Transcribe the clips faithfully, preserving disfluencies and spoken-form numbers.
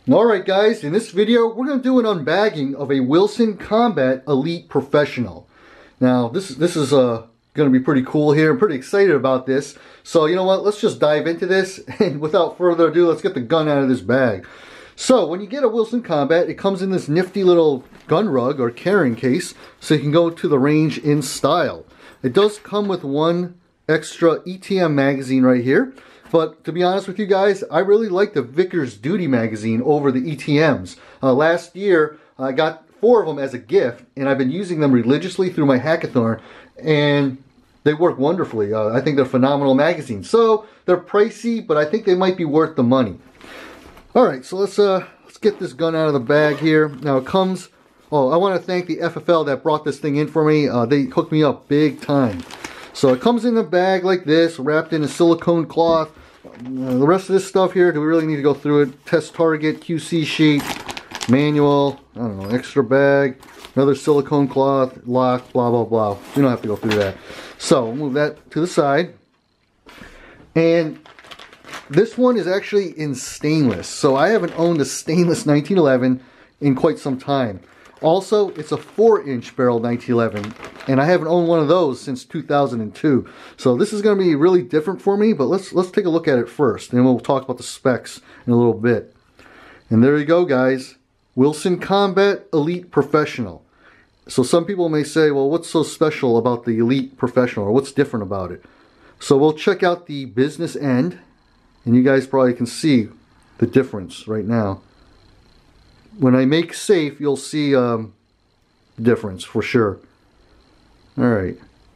Alright guys, in this video we're going to do an unbagging of a Wilson Combat Elite Professional. Now this, this is uh, going to be pretty cool here. I'm pretty excited about this. So you know what, let's just dive into this, and without further ado, let's get the gun out of this bag. So when you get a Wilson Combat, it comes in this nifty little gun rug or carrying case, so you can go to the range in style. It does come with one extra E T M magazine right here. But to be honest with you guys, I really like the Vickers Duty magazine over the E T Ms. Uh, last year, I got four of them as a gift, and I've been using them religiously through my hackathon, and they work wonderfully. Uh, I think they're phenomenal magazines. So they're pricey, but I think they might be worth the money. All right, so let's uh, let's get this gun out of the bag here. Now it comes. Oh, I want to thank the F F L that brought this thing in for me. Uh, they hooked me up big time. So it comes in a bag like this, wrapped in a silicone cloth. Uh, the rest of this stuff here, do we really need to go through it? Test target, Q C sheet, manual, I don't know, extra bag, another silicone cloth, lock, blah, blah, blah. We don't have to go through that. So we'll move that to the side. And this one is actually in stainless. So I haven't owned a stainless nineteen eleven in quite some time. Also, it's a four inch barrel nineteen eleven, and I haven't owned one of those since two thousand two. So this is going to be really different for me, but let's let's take a look at it first, and we'll talk about the specs in a little bit. And there you go, guys. Wilson Combat Elite Professional. So some people may say, well, what's so special about the Elite Professional, or what's different about it? So we'll check out the business end, and you guys probably can see the difference right now. When I make safe, you'll see um, difference for sure. Alright.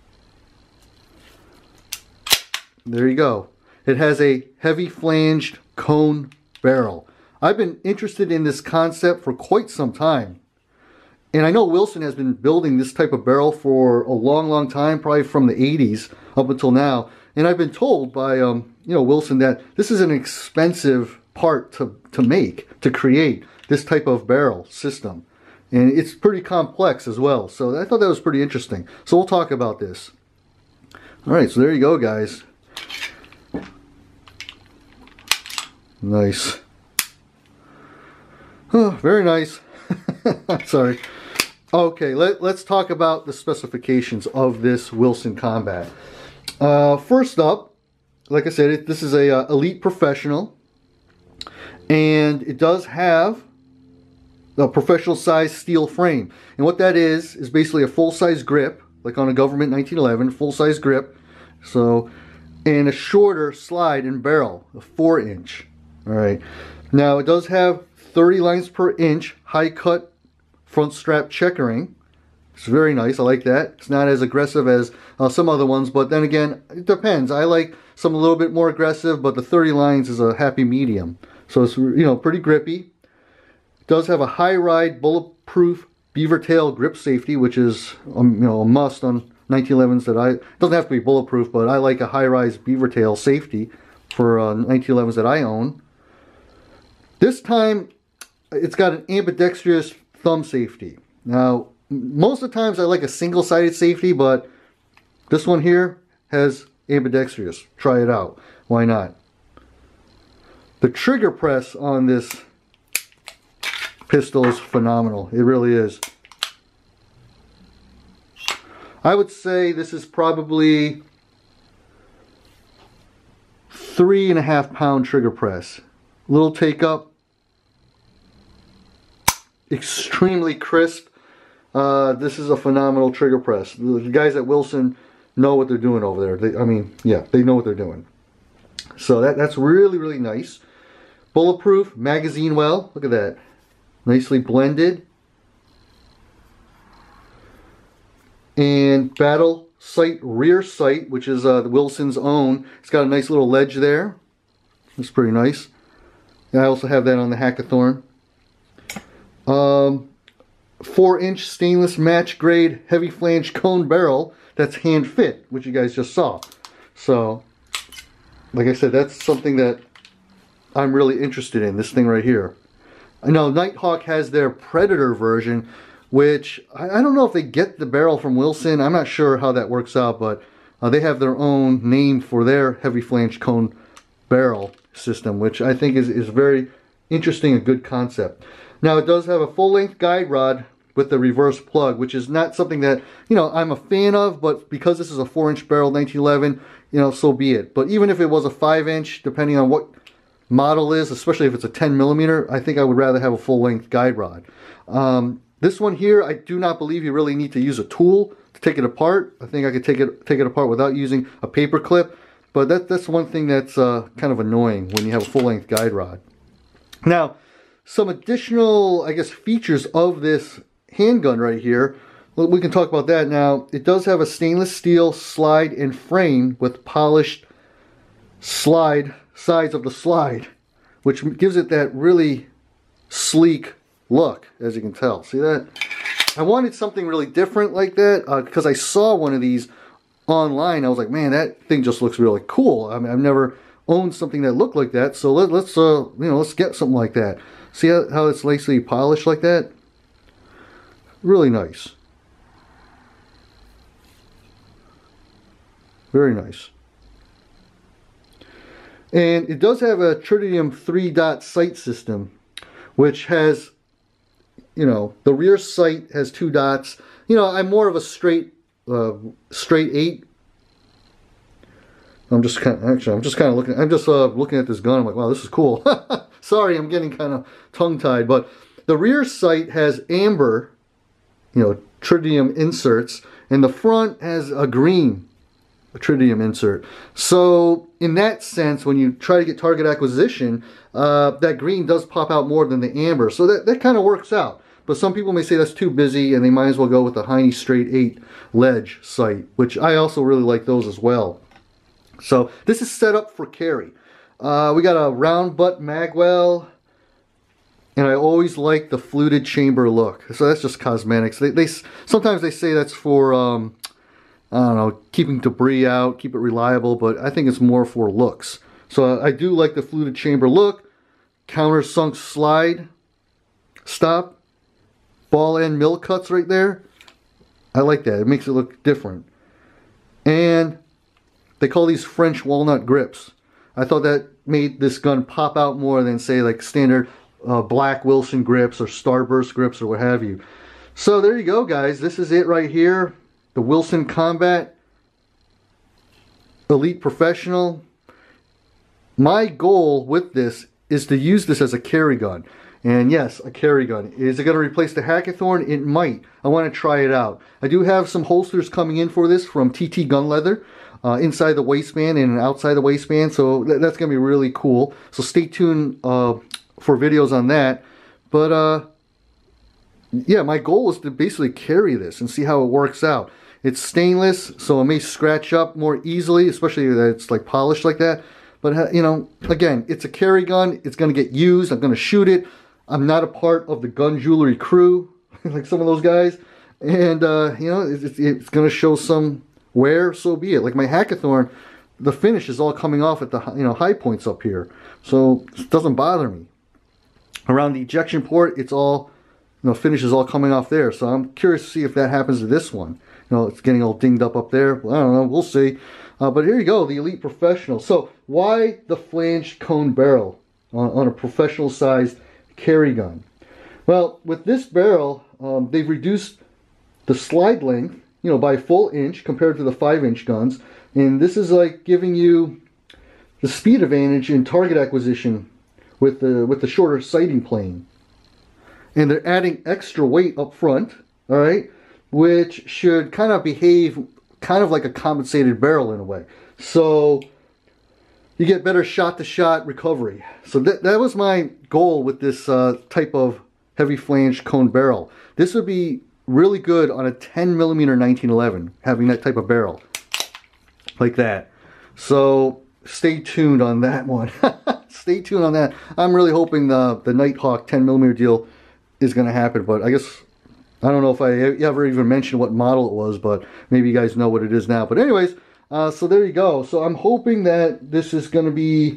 There you go. It has a heavy flanged cone barrel. I've been interested in this concept for quite some time. And I know Wilson has been building this type of barrel for a long, long time, probably from the eighties up until now. And I've been told by um, you know, Wilson that this is an expensive part to, to make, to create this type of barrel system, and it's pretty complex as well, so I thought that was pretty interesting. So we'll talk about this. Alright, so there you go, guys. Nice. Oh, very nice. Sorry. Okay, let, let's talk about the specifications of this Wilson Combat. Uh, first up, like I said, it, this is a uh, Elite Professional, and it does have a professional size steel frame. And what that is, is basically a full-size grip, like on a government nineteen eleven, full-size grip. So, and a shorter slide and barrel, a four inch. Alright. Now it does have thirty lines per inch, high cut front strap checkering. It's very nice, I like that. It's not as aggressive as uh, some other ones, but then again, it depends. I like some a little bit more aggressive, but the thirty lines is a happy medium. So it's, you know, pretty grippy. Does have a high ride bulletproof beaver tail grip safety, which is um, you know, a must on nineteen elevens. That I, it doesn't have to be bulletproof, but I like a high rise beaver tail safety for uh, nineteen elevens that I own. This time it's got an ambidextrous thumb safety. Now most of the times I like a single-sided safety, but this one here has ambidextrous. Try it out, why not? The trigger press on this pistol is phenomenal. It really is. I would say this is probably three and a half pound trigger press. Little take up. Extremely crisp. Uh, this is a phenomenal trigger press. The guys at Wilson know what they're doing over there. They, I mean, yeah, they know what they're doing. So that, that's really, really nice. Bulletproof, magazine well. Look at that. Nicely blended. And battle sight, rear sight, which is uh, the Wilson's own. It's got a nice little ledge there. It's pretty nice. And I also have that on the hackathon. Um, four inch stainless match grade heavy flange cone barrel that's hand fit, which you guys just saw. So, like I said, that's something that I'm really interested in, this thing right here. I know Nighthawk has their Predator version, which I, I don't know if they get the barrel from Wilson. I'm not sure how that works out, but uh, they have their own name for their heavy flange cone barrel system, which I think is, is very interesting and good concept. Now it does have a full-length guide rod with the reverse plug, which is not something that, you know, I'm a fan of, but because this is a four inch barrel nineteen eleven, you know, so be it. But even if it was a five inch, depending on what model is, especially if it's a ten millimeter, I think I would rather have a full-length guide rod. Um, this one here, I do not believe you really need to use a tool to take it apart. I think I could take it take it apart without using a paper clip, but that, that's one thing that's uh, kind of annoying when you have a full-length guide rod. Now, some additional, I guess, features of this handgun right here. We can talk about that now. It does have a stainless steel slide and frame with polished slide sides of the slide, which gives it that really sleek look, as you can tell. See that? I wanted something really different like that uh, because I saw one of these online. I was like, man, that thing just looks really cool. I mean, I've never owned something that looked like that, so let, let's uh, you know, let's get something like that. See how, how it's nicely polished like that? Really nice. Very nice. And it does have a tritium three dot sight system, which has, you know, the rear sight has two dots. You know, I'm more of a straight, uh, straight eight. I'm just kind of, actually, I'm just kind of looking, I'm just uh, looking at this gun. I'm like, wow, this is cool. Sorry, I'm getting kind of tongue-tied, but the rear sight has amber, you know, tritium inserts, and the front has a green a tritium insert. So in that sense, when you try to get target acquisition, uh, that green does pop out more than the amber. So that, that kind of works out. But some people may say that's too busy and they might as well go with the Heine straight eight ledge sight, which I also really like those as well. So this is set up for carry. Uh, we got a round butt magwell, and I always like the fluted chamber look. So that's just cosmetics. They, they sometimes they say that's for um, I don't know, keeping debris out, keep it reliable, but I think it's more for looks. So I do like the fluted chamber look, countersunk slide, stop, ball end mill cuts right there. I like that. It makes it look different. And they call these French walnut grips. I thought that made this gun pop out more than, say, like standard uh, black Wilson grips or Starburst grips or what have you. So there you go, guys. This is it right here. The Wilson Combat Elite Professional. My goal with this is to use this as a carry gun. And yes, a carry gun. Is it going to replace the Hackathorn? It might. I want to try it out. I do have some holsters coming in for this from T T Gun Leather. Uh, inside the waistband and outside the waistband. So th that's going to be really cool. So stay tuned uh, for videos on that. But uh, yeah, my goal is to basically carry this and see how it works out. It's stainless, so it may scratch up more easily, especially that it's like polished like that. But you know, again, it's a carry gun. It's going to get used. I'm going to shoot it. I'm not a part of the gun jewelry crew like some of those guys. And uh, you know, it's, it's going to show some wear, so be it. Like my Hackathorn, the finish is all coming off at the, you know, high points up here, so it doesn't bother me. Around the ejection port, it's all, you know, finish is all coming off there. So I'm curious to see if that happens to this one. You know, it's getting all dinged up up there. Well, I don't know. We'll see. Uh, but here you go, the Elite Professional. So why the flanged cone barrel on, on a professional-sized carry gun? Well, with this barrel, um, they've reduced the slide length, you know, by a full inch compared to the five inch guns. And this is like giving you the speed advantage in target acquisition with the with the shorter sighting plane. And they're adding extra weight up front, all right, which should kind of behave kind of like a compensated barrel in a way. So you get better shot-to-shot recovery. So that, that was my goal with this uh, type of heavy flanged cone barrel. This would be really good on a ten millimeter nineteen eleven, having that type of barrel like that. So stay tuned on that one. Stay tuned on that. I'm really hoping the the Nighthawk ten millimeter deal is going to happen, but I guess I don't know if I ever even mentioned what model it was, but maybe you guys know what it is now. But anyways, uh, so there you go. So I'm hoping that this is going to be,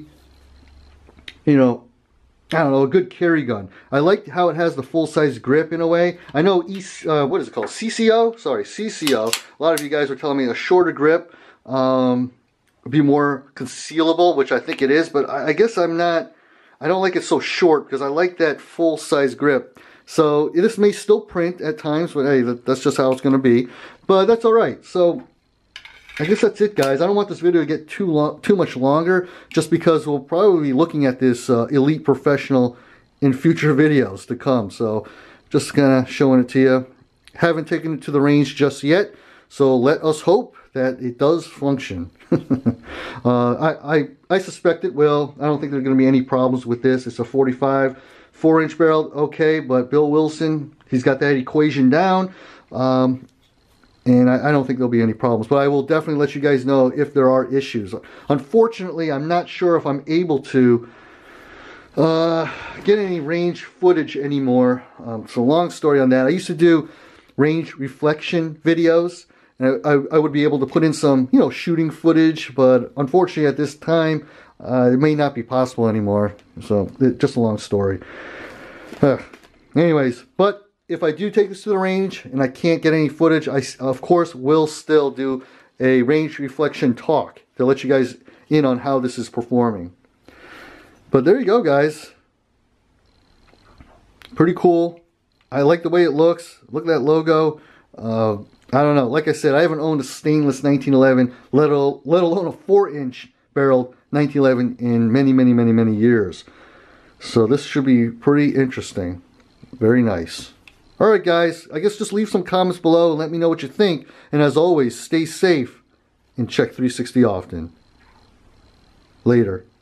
you know, I don't know, a good carry gun. I like how it has the full-size grip in a way. I know, e uh, what is it called? C C O? Sorry, C C O. A lot of you guys were telling me a shorter grip um, would be more concealable, which I think it is. But I, I guess I'm not, I don't like it so short because I like that full-size grip. So this may still print at times, but hey, that's just how it's going to be. But that's all right. So I guess that's it, guys. I don't want this video to get too long, too much longer, just because we'll probably be looking at this uh, Elite Professional in future videos to come. So just kind of showing it to you. Haven't taken it to the range just yet, so let us hope that it does function. uh, I, I, I suspect it will. I don't think there's going to be any problems with this. It's a forty-five, four inch barrel, okay, but Bill Wilson, he's got that equation down, um, and I, I don't think there'll be any problems. But I will definitely let you guys know if there are issues. Unfortunately, I'm not sure if I'm able to uh, get any range footage anymore. Um, so long story on that. I used to do range reflection videos. I, I would be able to put in some, you know, shooting footage, but unfortunately at this time, uh, it may not be possible anymore. So, it, just a long story. Uh, anyways, but if I do take this to the range and I can't get any footage, I, of course, will still do a range reflection talk to let you guys in on how this is performing. But there you go, guys. Pretty cool. I like the way it looks. Look at that logo. Uh, I don't know. Like I said, I haven't owned a stainless nineteen eleven, let alone, let alone a four inch barrel nineteen eleven in many, many, many, many years. So this should be pretty interesting. Very nice. Alright guys, I guess just leave some comments below and let me know what you think. And as always, stay safe and check three sixty often. Later.